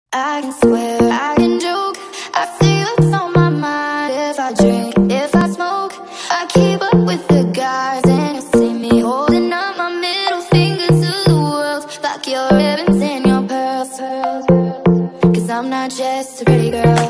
I can swear, I can joke, I see what's on my mind. If I drink, if I smoke, I keep up with the guys. And you see me holding up my middle finger to the world. Fuck your ribbons and your pearls, 'cause I'm not just a pretty girl.